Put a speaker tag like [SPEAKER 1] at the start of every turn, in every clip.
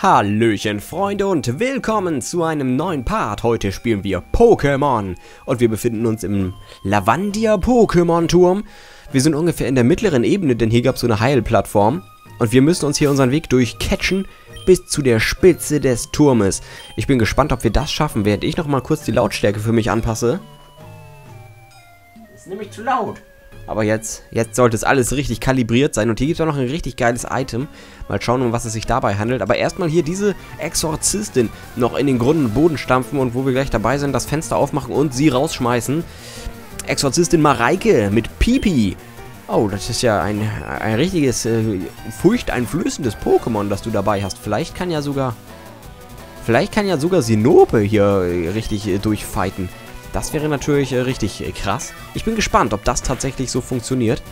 [SPEAKER 1] Hallöchen Freunde und willkommen zu einem neuen Part. Heute spielen wir Pokémon und wir befinden uns im Lavandia Pokémon Turm. Wir sind ungefähr in der mittleren Ebene, denn hier gab es so eine Heilplattform und wir müssen uns hier unseren Weg durchcatchen bis zu der Spitze des Turmes. Ich bin gespannt, ob wir das schaffen, während ich nochmal kurz die Lautstärke für mich anpasse. Ist nämlich zu laut. Aber jetzt sollte es alles richtig kalibriert sein. Und hier gibt es auch noch ein richtig geiles Item. Mal schauen, um was es sich dabei handelt. Aber erstmal hier diese Exorzistin noch in den Grund und Boden stampfen. Und wo wir gleich dabei sind, das Fenster aufmachen und sie rausschmeißen. Exorzistin Mareike mit Pipi. Oh, das ist ja ein richtiges, furchteinflößendes Pokémon, das du dabei hast. Vielleicht kann ja sogar Sinope hier richtig durchfighten. Das wäre natürlich richtig krass. Ich bin gespannt, ob das tatsächlich so funktioniert.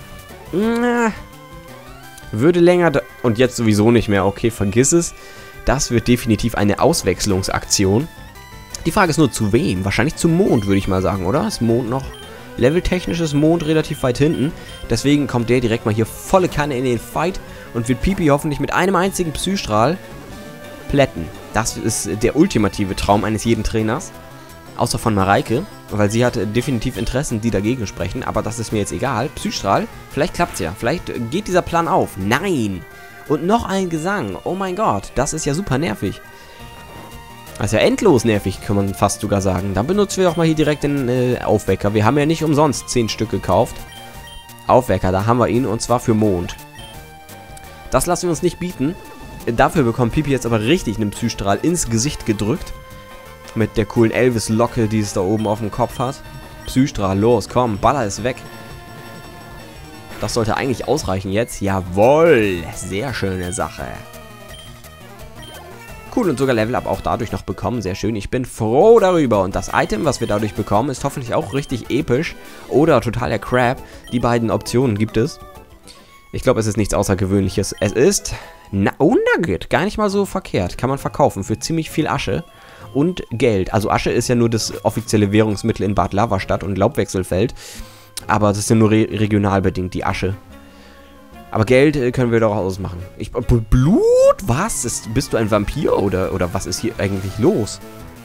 [SPEAKER 1] Würde länger... Und jetzt sowieso nicht mehr. Okay, vergiss es. Das wird definitiv eine Auswechslungsaktion. Die Frage ist nur, zu wem? Wahrscheinlich zum Mond, würde ich mal sagen, oder? Ist Mond noch... Leveltechnisch ist Mond relativ weit hinten. Deswegen kommt der direkt mal hier volle Kanne in den Fight und wird Pipi hoffentlich mit einem einzigen Psystrahl plätten. Das ist der ultimative Traum eines jeden Trainers. Außer von Mareike, weil sie hat definitiv Interessen, die dagegen sprechen. Aber das ist mir jetzt egal. Psystrahl, vielleicht klappt's ja. Vielleicht geht dieser Plan auf. Nein! Und noch ein Gesang. Oh mein Gott, das ist ja super nervig. Das ist ja endlos nervig, kann man fast sogar sagen. Dann benutzen wir auch mal hier direkt den Aufwecker. Wir haben ja nicht umsonst 10 Stück gekauft. Aufwecker, da haben wir ihn. Und zwar für Mond. Das lassen wir uns nicht bieten. Dafür bekommt Pipi jetzt aber richtig einen Psystrahl ins Gesicht gedrückt. Mit der coolen Elvis-Locke, die es da oben auf dem Kopf hat. Psystrahl, los, komm, baller es weg. Das sollte eigentlich ausreichen jetzt. Jawohl, sehr schöne Sache. Cool, und sogar Level-Up auch dadurch noch bekommen. Sehr schön, ich bin froh darüber. Und das Item, was wir dadurch bekommen, ist hoffentlich auch richtig episch. Oder totaler Crap. Die beiden Optionen gibt es. Ich glaube, es ist nichts Außergewöhnliches. Es ist... Nugget, gar nicht mal so verkehrt. Kann man verkaufen für ziemlich viel Asche. Und Geld. Also Asche ist ja nur das offizielle Währungsmittel in Bad Lavastadt und Laubwechselfeld. Aber das ist ja nur regional bedingt, die Asche. Aber Geld können wir doch ausmachen. Blut? Was? Bist du ein Vampir oder was ist hier eigentlich los?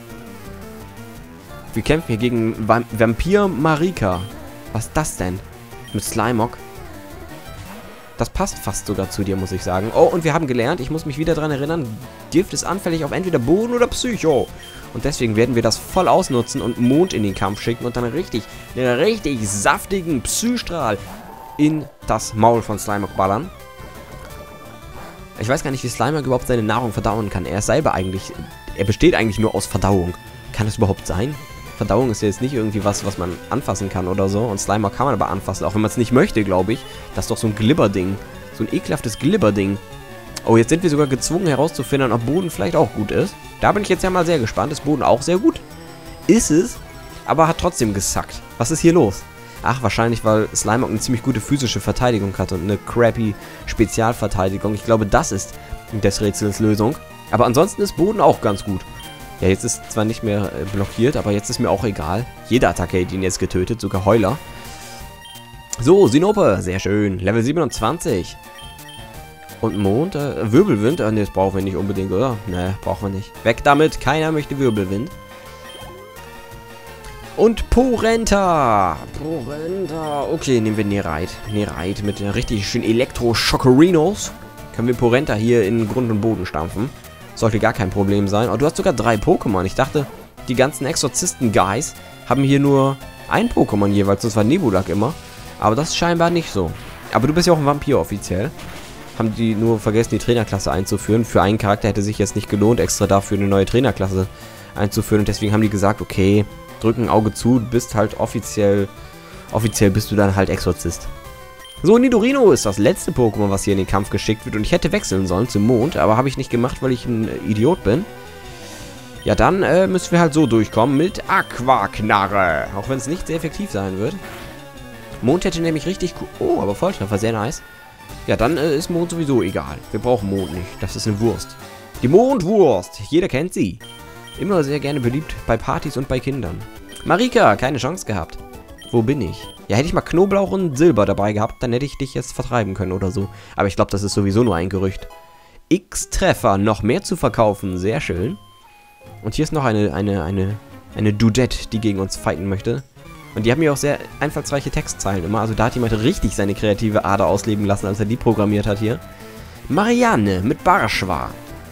[SPEAKER 1] Wir kämpfen hier gegen Vampir Marika. Was ist das denn? Mit Slimog? Das passt fast sogar zu dir, muss ich sagen. Oh, und wir haben gelernt, ich muss mich wieder daran erinnern, Gift ist anfällig auf entweder Boden oder Psycho. Und deswegen werden wir das voll ausnutzen und Mond in den Kampf schicken und dann einen richtig saftigen Psystrahl in das Maul von Slimog ballern. Ich weiß gar nicht, wie Slimog überhaupt seine Nahrung verdauen kann. Er besteht eigentlich nur aus Verdauung. Kann das überhaupt sein? Verdauung ist ja jetzt nicht irgendwie was man anfassen kann oder so. Und Slimog kann man aber anfassen, auch wenn man es nicht möchte, glaube ich. Das ist doch so ein Glibberding. So ein ekelhaftes Glibberding. Oh, jetzt sind wir sogar gezwungen herauszufinden, ob Boden vielleicht auch gut ist. Da bin ich jetzt ja mal sehr gespannt. Ist Boden auch sehr gut? Ist es, aber hat trotzdem gesackt. Was ist hier los? Ach, wahrscheinlich, weil Slimog eine ziemlich gute physische Verteidigung hat und eine crappy Spezialverteidigung. Ich glaube, das ist des Rätsels Lösung. Aber ansonsten ist Boden auch ganz gut. Ja, jetzt ist zwar nicht mehr blockiert, aber jetzt ist mir auch egal. Jede Attacke hat ihn jetzt getötet, sogar Heuler. So, Sinope, sehr schön. Level 27. Und Mond, Wirbelwind, ne, das brauchen wir nicht unbedingt, oder? Ne, brauchen wir nicht. Weg damit, keiner möchte Wirbelwind. Und Porenta. Okay, nehmen wir Nerite. Nerite mit richtig schön Elektro-Schokorinos. Können wir Porenta hier in Grund und Boden stampfen. Sollte gar kein Problem sein. Oh, du hast sogar 3 Pokémon. Ich dachte, die ganzen Exorzisten-Guys haben hier nur ein Pokémon jeweils. Das war Nebulak immer. Aber das ist scheinbar nicht so. Aber du bist ja auch ein Vampir offiziell. Haben die nur vergessen, die Trainerklasse einzuführen. Für einen Charakter hätte sich jetzt nicht gelohnt, extra dafür eine neue Trainerklasse einzuführen. Und deswegen haben die gesagt, okay, drück ein Auge zu, du bist halt offiziell bist du dann halt Exorzist. So, Nidorino ist das letzte Pokémon, was hier in den Kampf geschickt wird. Und ich hätte wechseln sollen zum Mond, aber habe ich nicht gemacht, weil ich ein Idiot bin. Ja, dann müssen wir halt so durchkommen mit Aquaknarre. Auch wenn es nicht sehr effektiv sein wird. Mond hätte nämlich richtig cool... Oh, aber Volltreffer, sehr nice. Ja, dann ist Mond sowieso egal. Wir brauchen Mond nicht. Das ist eine Wurst. Die Mondwurst. Jeder kennt sie. Immer sehr gerne beliebt bei Partys und bei Kindern. Marika, keine Chance gehabt. Wo bin ich? Ja, hätte ich mal Knoblauch und Silber dabei gehabt, dann hätte ich dich jetzt vertreiben können oder so. Aber ich glaube, das ist sowieso nur ein Gerücht. X Treffer. Noch mehr zu verkaufen. Sehr schön. Und hier ist noch eine Dudette, die gegen uns fighten möchte. Und die haben ja auch sehr einfallsreiche Textzeilen immer. Also da hat jemand richtig seine kreative Ader ausleben lassen, als er die programmiert hat hier. Marianne mit Barschwa.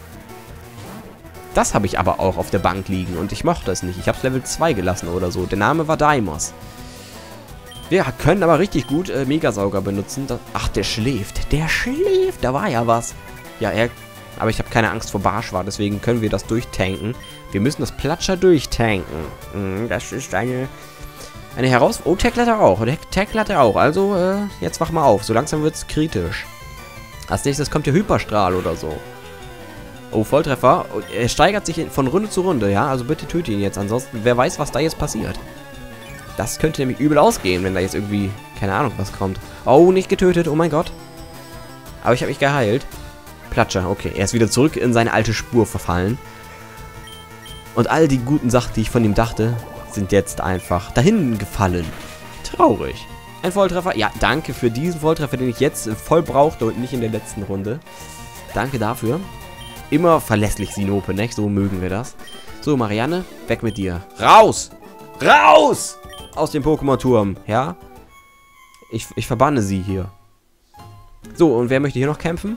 [SPEAKER 1] Das habe ich aber auch auf der Bank liegen und ich mochte es nicht. Ich habe es Level 2 gelassen oder so. Der Name war Daimos. Wir können aber richtig gut Megasauger benutzen. Ach, der schläft. Der schläft. Da war ja was. Ja, aber ich habe keine Angst vor Barschwa, deswegen können wir das durchtanken. Wir müssen das Platscher durchtanken. Das ist eine Herausforderung. Oh, Tackle hat er auch. Tackle hat er auch. Also, jetzt wach mal auf. So langsam wird es kritisch. Als nächstes kommt der Hyperstrahl oder so. Oh, Volltreffer. Er steigert sich von Runde zu Runde, ja? Also bitte töte ihn jetzt. Ansonsten, wer weiß, was da jetzt passiert. Das könnte nämlich übel ausgehen, wenn da jetzt irgendwie, keine Ahnung, was kommt. Oh, nicht getötet. Oh mein Gott. Aber ich habe mich geheilt. Platscher, okay. Er ist wieder zurück in seine alte Spur verfallen. Und all die guten Sachen, die ich von ihm dachte, sind jetzt einfach dahin gefallen. Traurig. Ein Volltreffer. Ja, danke für diesen Volltreffer, den ich jetzt voll brauchte und nicht in der letzten Runde. Danke dafür. Immer verlässlich, Sinope, ne? So mögen wir das. So, Marianne, weg mit dir. Raus! Raus! Aus dem Pokémon-Turm, ja? Ich verbanne sie hier. So, und wer möchte hier noch kämpfen?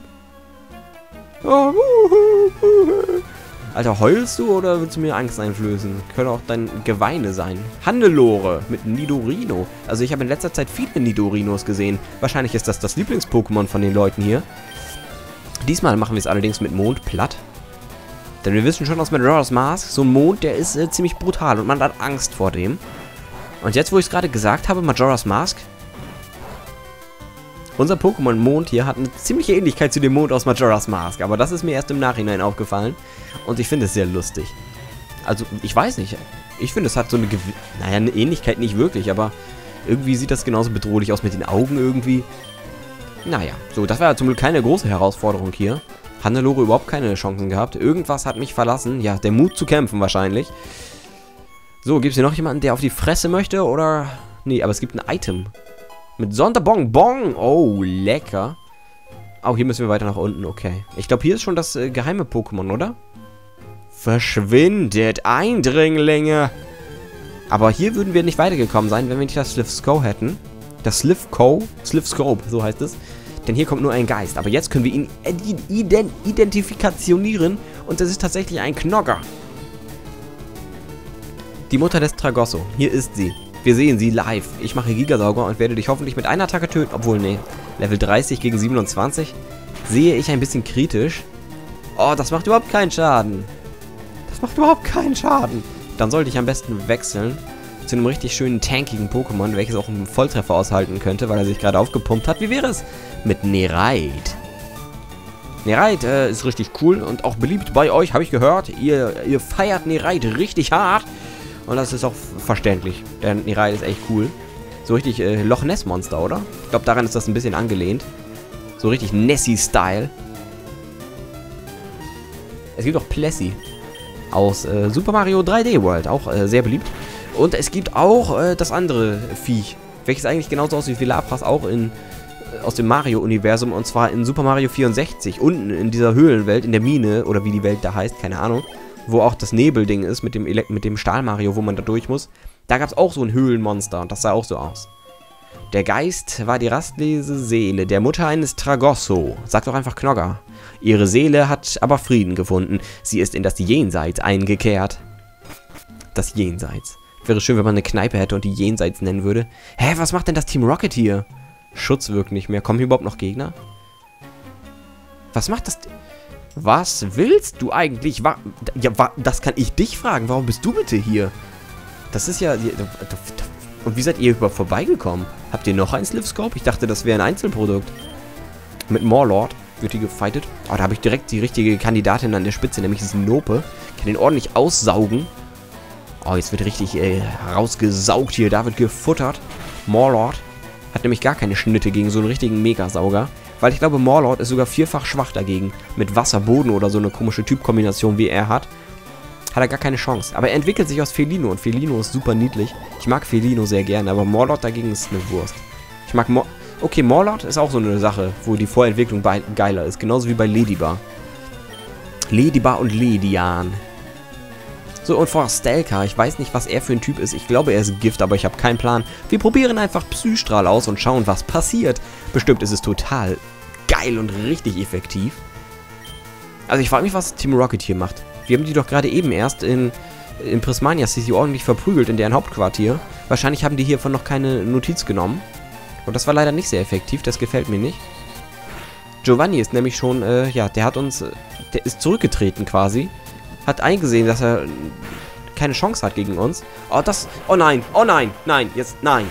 [SPEAKER 1] Alter, heulst du oder willst du mir Angst einflößen? Könnte auch dein Geweine sein. Hannelore mit Nidorino. Also ich habe in letzter Zeit viele Nidorinos gesehen. Wahrscheinlich ist das Lieblings-Pokémon von den Leuten hier. Diesmal machen wir es allerdings mit Mond platt. Denn wir wissen schon aus Majora's Mask, so ein Mond, der ist ziemlich brutal und man hat Angst vor dem. Und jetzt, wo ich es gerade gesagt habe, Majora's Mask, unser Pokémon Mond hier hat eine ziemliche Ähnlichkeit zu dem Mond aus Majora's Mask. Aber das ist mir erst im Nachhinein aufgefallen. Und ich finde es sehr lustig. Also, ich weiß nicht. Ich finde, es hat so eine Ähnlichkeit nicht wirklich, aber irgendwie sieht das genauso bedrohlich aus mit den Augen irgendwie. Naja, so, das war ja zum Glück keine große Herausforderung hier. Hannelore überhaupt keine Chancen gehabt. Irgendwas hat mich verlassen. Ja, der Mut zu kämpfen wahrscheinlich. So, gibt es hier noch jemanden, der auf die Fresse möchte, oder? Nee, aber es gibt ein Item. Mit Sonderbonbon. Oh, lecker. Oh, hier müssen wir weiter nach unten. Okay. Ich glaube, hier ist schon das geheime Pokémon, oder? Verschwindet, Eindringlinge. Aber hier würden wir nicht weitergekommen sein, wenn wir nicht das Slivscope hätten. Das Slivscope, so heißt es. Denn hier kommt nur ein Geist. Aber jetzt können wir ihn identifikationieren. Und das ist tatsächlich ein Knogger. Die Mutter des Tragosso. Hier ist sie. Wir sehen sie live. Ich mache Gigasauger und werde dich hoffentlich mit einer Attacke töten. Obwohl, nee. Level 30 gegen 27. Sehe ich ein bisschen kritisch. Oh, das macht überhaupt keinen Schaden. Das macht überhaupt keinen Schaden. Dann sollte ich am besten wechseln zu einem richtig schönen tankigen Pokémon, welches auch einen Volltreffer aushalten könnte, weil er sich gerade aufgepumpt hat. Wie wäre es mit Nerite? Nerite ist richtig cool und auch beliebt bei euch, habe ich gehört. Ihr feiert Nerite richtig hart. Und das ist auch verständlich, denn Nerite ist echt cool. So richtig Loch Ness Monster, oder? Ich glaube, daran ist das ein bisschen angelehnt. So richtig Nessie-Style. Es gibt auch Plessy aus Super Mario 3D World, auch sehr beliebt. Und es gibt auch das andere Viech, welches eigentlich genauso aussieht wie Lapras, auch aus dem Mario-Universum, und zwar in Super Mario 64, unten in dieser Höhlenwelt, in der Mine, oder wie die Welt da heißt, keine Ahnung, wo auch das Nebelding ist mit dem Stahl-Mario, wo man da durch muss. Da gab es auch so ein Höhlenmonster und das sah auch so aus. Der Geist war die rastlose Seele der Mutter eines Tragosso. Sagt doch einfach Knogger. Ihre Seele hat aber Frieden gefunden. Sie ist in das Jenseits eingekehrt. Das Jenseits. Wäre schön, wenn man eine Kneipe hätte und die Jenseits nennen würde. Hä, was macht denn das Team Rocket hier? Schutz wirkt nicht mehr. Kommen hier überhaupt noch Gegner? Was macht das... Was willst du eigentlich? Das kann ich dich fragen. Warum bist du bitte hier? Das ist ja... Und wie seid ihr überhaupt vorbeigekommen? Habt ihr noch ein Slivscope? Ich dachte, das wäre ein Einzelprodukt. Mit Morlord wird hier gefightet. Oh, da habe ich direkt die richtige Kandidatin an der Spitze, nämlich Sinope. Kann den ordentlich aussaugen. Oh, jetzt wird richtig rausgesaugt hier. Da wird gefuttert. Morlord hat nämlich gar keine Schnitte gegen so einen richtigen Megasauger. Weil ich glaube, Morlord ist sogar vierfach schwach dagegen. Mit Wasser, Boden oder so eine komische Typkombination, wie er hat. Hat er gar keine Chance. Aber er entwickelt sich aus Felino. Und Felino ist super niedlich. Ich mag Felino sehr gerne. Aber Morlord dagegen ist eine Wurst. Ich mag Okay, Morlord ist auch so eine Sache, wo die Vorentwicklung geiler ist. Genauso wie bei Ladybar. Ladybar und Ledian. So, und vor Stelka, ich weiß nicht, was er für ein Typ ist. Ich glaube, er ist Gift, aber ich habe keinen Plan. Wir probieren einfach Psystrahl aus und schauen, was passiert. Bestimmt ist es total geil und richtig effektiv. Also ich frage mich, was Team Rocket hier macht. Wir haben die doch gerade eben erst in Prismania City ordentlich verprügelt in deren Hauptquartier. Wahrscheinlich haben die hiervon noch keine Notiz genommen. Und das war leider nicht sehr effektiv, das gefällt mir nicht. Giovanni ist nämlich schon, ja, der ist zurückgetreten quasi. Hat eingesehen, dass er keine Chance hat gegen uns. Oh nein, nein, jetzt, nein,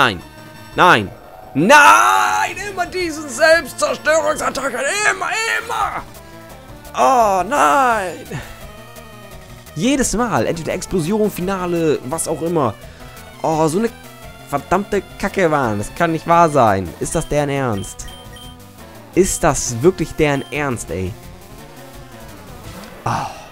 [SPEAKER 1] immer diesen Selbstzerstörungsattacken, immer. Oh nein. Jedes Mal, entweder Explosion, Finale, was auch immer. Oh, so eine verdammte Kacke waren. Das kann nicht wahr sein. Ist das deren Ernst? Ist das wirklich deren Ernst, ey? Oh.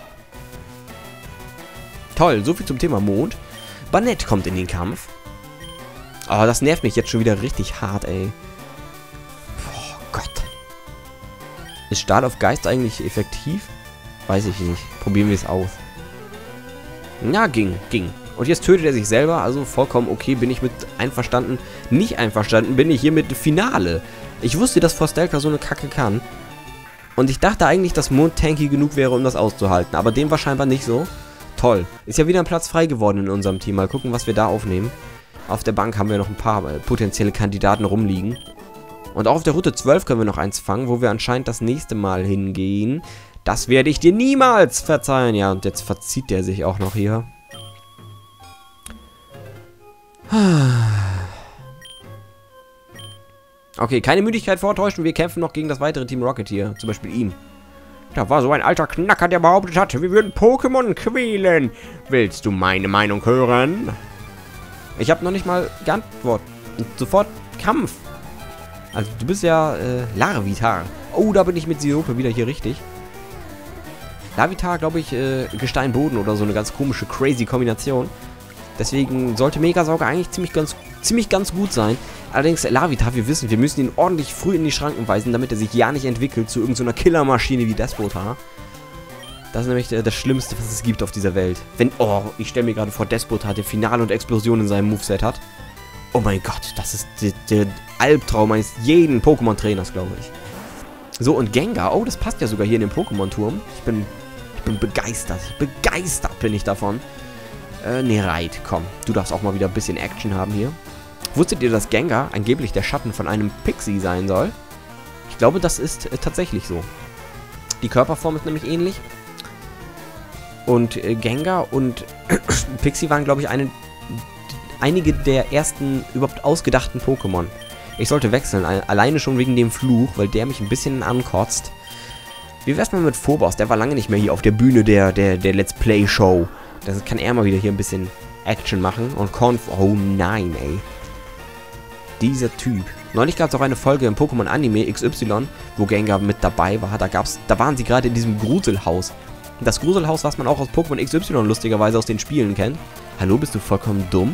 [SPEAKER 1] Toll, so viel zum Thema Mond. Banette kommt in den Kampf. Oh, das nervt mich jetzt schon wieder richtig hart, ey. Oh Gott. Ist Stahl auf Geist eigentlich effektiv? Weiß ich nicht. Probieren wir es aus. Ja, ging. Und jetzt tötet er sich selber, also vollkommen okay, bin ich mit einverstanden. Nicht einverstanden bin ich hier mit Finale. Ich wusste, dass Forstelka so eine Kacke kann. Und ich dachte eigentlich, dass Mond tanky genug wäre, um das auszuhalten. Aber dem war scheinbar nicht so. Toll. Ist ja wieder ein Platz frei geworden in unserem Team. Mal gucken, was wir da aufnehmen. Auf der Bank haben wir noch ein paar potenzielle Kandidaten rumliegen. Und auch auf der Route 12 können wir noch eins fangen, wo wir anscheinend das nächste Mal hingehen. Das werde ich dir niemals verzeihen. Ja, und jetzt verzieht der sich auch noch hier. Okay, keine Müdigkeit vortäuschen. Wir kämpfen noch gegen das weitere Team Rocket hier. Zum Beispiel ihn. Da war so ein alter Knacker, der behauptet hat, wir würden Pokémon quälen. Willst du meine Meinung hören? Ich habe noch nicht mal geantwortet. Sofort Kampf. Also du bist ja Larvitar. Oh, da bin ich mit Sirope wieder hier richtig. Larvitar, glaube ich, Gestein, Boden oder so eine ganz komische, crazy Kombination. Deswegen sollte Megasauger eigentlich ziemlich ganz gut sein. Allerdings, Larvitar, wir wissen, wir müssen ihn ordentlich früh in die Schranken weisen, damit er sich ja nicht entwickelt zu irgendeiner Killermaschine wie Despotar. Das ist nämlich das Schlimmste, was es gibt auf dieser Welt. Ich stelle mir gerade vor, Despotar, der Finale und Explosion in seinem Moveset hat. Oh mein Gott, das ist der Albtraum eines jeden Pokémon-Trainers, glaube ich. So, und Gengar, oh, das passt ja sogar hier in den Pokémon-Turm. Ich bin begeistert. Begeistert bin ich davon. Nereit, komm. Du darfst auch mal wieder ein bisschen Action haben hier. Wusstet ihr, dass Gengar angeblich der Schatten von einem Pixie sein soll? Ich glaube, das ist tatsächlich so. Die Körperform ist nämlich ähnlich. Und Gengar und Pixie waren, glaube ich, einige der ersten überhaupt ausgedachten Pokémon. Ich sollte wechseln, alleine schon wegen dem Fluch, weil der mich ein bisschen ankotzt. Wie wär's mal mit Phobos? Der war lange nicht mehr hier auf der Bühne der Let's Play Show. Das kann er mal wieder hier ein bisschen Action machen. Und oh nein, ey. Dieser Typ. Neulich gab es auch eine Folge im Pokémon Anime XY, wo Gengar mit dabei war. Da waren sie gerade in diesem Gruselhaus. Das Gruselhaus, was man auch aus Pokémon XY lustigerweise aus den Spielen kennt. Hallo, bist du vollkommen dumm?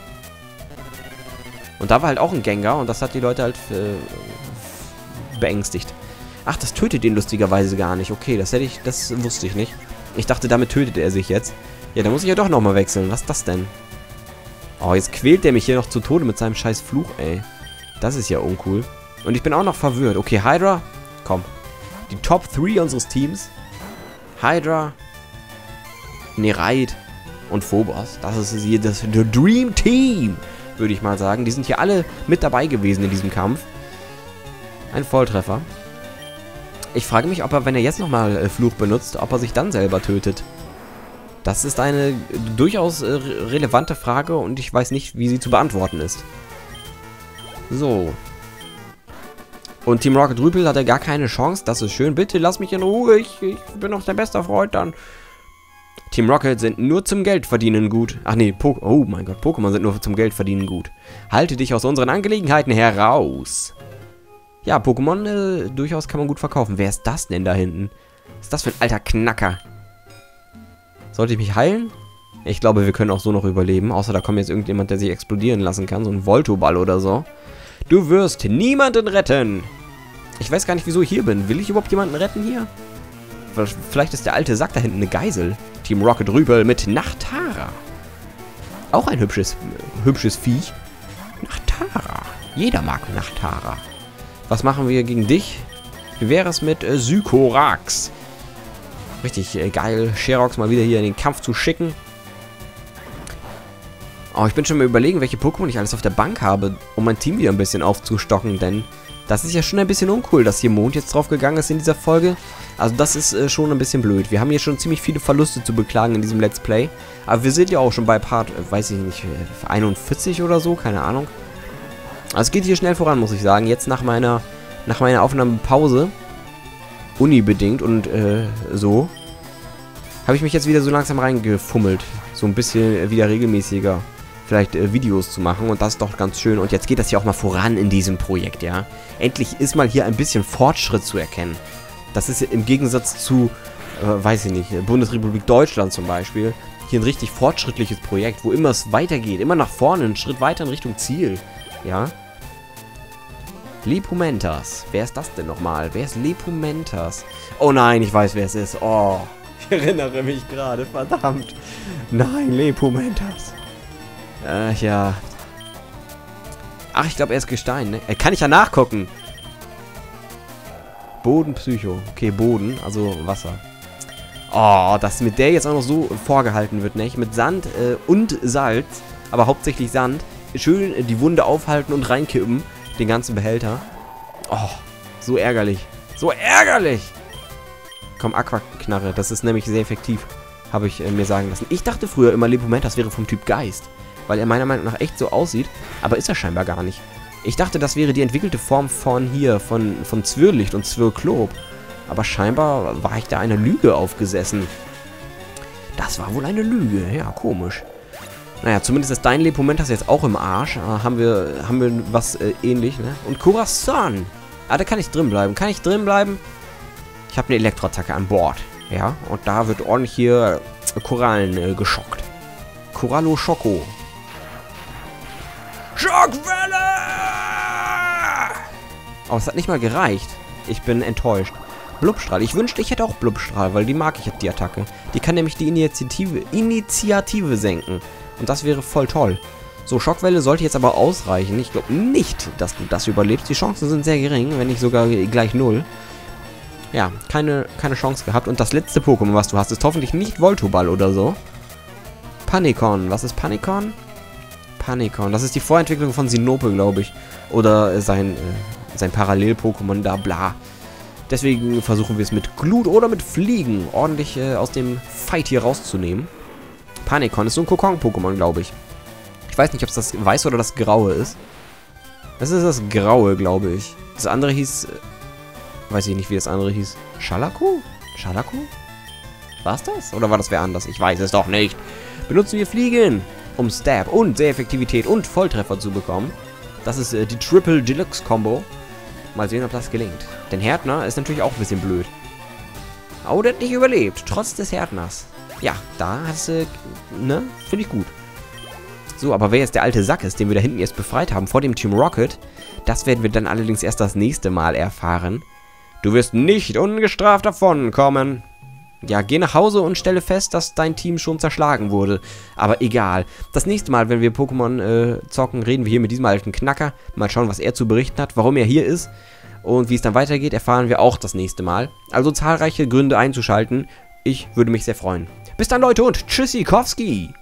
[SPEAKER 1] Und da war halt auch ein Gengar und das hat die Leute halt beängstigt. Ach, das tötet ihn lustigerweise gar nicht. Okay, das wusste ich nicht. Ich dachte, damit tötet er sich jetzt. Ja, da muss ich ja doch nochmal wechseln. Was ist das denn? Oh, jetzt quält der mich hier noch zu Tode mit seinem scheiß Fluch, ey. Das ist ja uncool. Und ich bin auch noch verwirrt. Okay, Hydra, komm. Die Top 3 unseres Teams. Hydra, Nereit und Phobos. Das ist hier das Dream Team, würde ich mal sagen. Die sind hier alle mit dabei gewesen in diesem Kampf. Ein Volltreffer. Ich frage mich, ob er, wenn er jetzt nochmal Fluch benutzt, ob er sich dann selber tötet. Das ist eine durchaus relevante Frage und ich weiß nicht, wie sie zu beantworten ist. So. Und Team Rocket Rüpel hat ja gar keine Chance. Das ist schön. Bitte lass mich in Ruhe. Ich bin doch dein bester Freund dann. Team Rocket sind nur zum Geldverdienen gut. Ach nee, oh mein Gott, Pokémon sind nur zum Geldverdienen gut. Halte dich aus unseren Angelegenheiten heraus. Ja, Pokémon durchaus kann man gut verkaufen. Wer ist das denn da hinten? Was ist das für ein alter Knacker? Sollte ich mich heilen? Ich glaube, wir können auch so noch überleben. Außer da kommt jetzt irgendjemand, der sich explodieren lassen kann. So ein Voltoball oder so. Du wirst niemanden retten. Ich weiß gar nicht, wieso ich hier bin. Will ich überhaupt jemanden retten hier? Vielleicht ist der alte Sack da hinten eine Geisel. Team Rocket Rübel mit Nachtara. Auch ein hübsches Viech. Nachtara. Jeder mag Nachtara. Was machen wir gegen dich? Wie wäre es mit Sycorax? Richtig geil, Sherox mal wieder hier in den Kampf zu schicken. Oh, ich bin schon mal überlegen, welche Pokémon ich alles auf der Bank habe, um mein Team wieder ein bisschen aufzustocken, denn das ist ja schon ein bisschen uncool, dass hier Mond jetzt drauf gegangen ist in dieser Folge. Also das ist schon ein bisschen blöd. Wir haben hier schon ziemlich viele Verluste zu beklagen in diesem Let's Play. Aber wir sind ja auch schon bei Part, weiß ich nicht, 41 oder so, keine Ahnung. Also es geht hier schnell voran, muss ich sagen. Jetzt nach meiner Aufnahmepause, Uni-bedingt und so, habe ich mich jetzt wieder so langsam reingefummelt. So ein bisschen wieder regelmäßiger vielleicht Videos zu machen und das ist doch ganz schön. Und jetzt geht das ja auch mal voran in diesem Projekt, ja. Endlich ist mal hier ein bisschen Fortschritt zu erkennen. Das ist im Gegensatz zu, weiß ich nicht, Bundesrepublik Deutschland zum Beispiel, hier ein richtig fortschrittliches Projekt, wo immer es weitergeht, immer nach vorne, einen Schritt weiter in Richtung Ziel, ja. Lepumentas. Wer ist das denn nochmal? Wer ist Lepumentas? Oh nein, ich weiß, wer es ist. Oh, ich erinnere mich gerade, verdammt. Nein, Lepumentas. Ja. Ach, ich glaube, er ist Gestein, ne? Kann ich ja nachgucken. Bodenpsycho. Okay, Boden, also Wasser. Oh, dass mit der jetzt auch noch so vorgehalten wird, ne? Mit Sand und Salz, aber hauptsächlich Sand. Schön die Wunde aufhalten und reinkippen. Den ganzen Behälter. Oh, so ärgerlich. So ärgerlich! Komm, Aquaknarre. Das ist nämlich sehr effektiv. Habe ich mir sagen lassen. Ich dachte früher immer, Lepumentas wäre vom Typ Geist. Weil er meiner Meinung nach echt so aussieht. Aber ist er scheinbar gar nicht. Ich dachte, das wäre die entwickelte Form von hier, von Zwirrlicht und Zwirrklob. Aber scheinbar war ich da einer Lüge aufgesessen. Das war wohl eine Lüge. Ja, komisch. Naja, zumindest ist dein Lepumentas jetzt auch im Arsch. Haben wir was ähnlich, ne? Und Corazon. Ah, da kann ich drin bleiben. Kann ich drin bleiben? Ich habe eine Elektroattacke an Bord. Ja, und da wird ordentlich hier Korallen geschockt. Corallo Schocko. Schockwelle! Oh, es hat nicht mal gereicht. Ich bin enttäuscht. Blubstrahl. Ich wünschte, ich hätte auch Blubstrahl, weil die mag ich, die Attacke. Die kann nämlich die Initiative senken. Und das wäre voll toll. So, Schockwelle sollte jetzt aber ausreichen. Ich glaube nicht, dass du das überlebst. Die Chancen sind sehr gering, wenn nicht sogar gleich 0. Ja, keine Chance gehabt. Und das letzte Pokémon, was du hast, ist hoffentlich nicht Voltoball oder so. Panikon. Was ist Panikon? Panikon. Das ist die Vorentwicklung von Sinope, glaube ich. Oder sein Parallel-Pokémon da, bla. Deswegen versuchen wir es mit Glut oder mit Fliegen ordentlich aus dem Fight hier rauszunehmen. Panikon ist so ein Kokon-Pokémon, glaube ich. Ich weiß nicht, ob es das Weiße oder das Graue ist. Das ist das Graue, glaube ich. Das andere hieß... weiß ich nicht, wie das andere hieß. Schalako? Schalako? War es das? Oder war das wer anders? Ich weiß es doch nicht. Benutzen wir Fliegen, um Stab und sehr Effektivität und Volltreffer zu bekommen. Das ist die Triple Deluxe Combo. Mal sehen, ob das gelingt. Denn Härtner ist natürlich auch ein bisschen blöd. Oh, der hat nicht überlebt, trotz des Härtners. Ja, da hast du, ne, finde ich gut. So, aber wer jetzt der alte Sack ist, den wir da hinten erst befreit haben vor dem Team Rocket, das werden wir dann allerdings erst das nächste Mal erfahren. Du wirst nicht ungestraft davonkommen. Ja, geh nach Hause und stelle fest, dass dein Team schon zerschlagen wurde. Aber egal. Das nächste Mal, wenn wir Pokémon zocken, reden wir hier mit diesem alten Knacker. Mal schauen, was er zu berichten hat, warum er hier ist. Und wie es dann weitergeht, erfahren wir auch das nächste Mal. Also zahlreiche Gründe einzuschalten. Ich würde mich sehr freuen. Bis dann, Leute, und Tschüssikowski!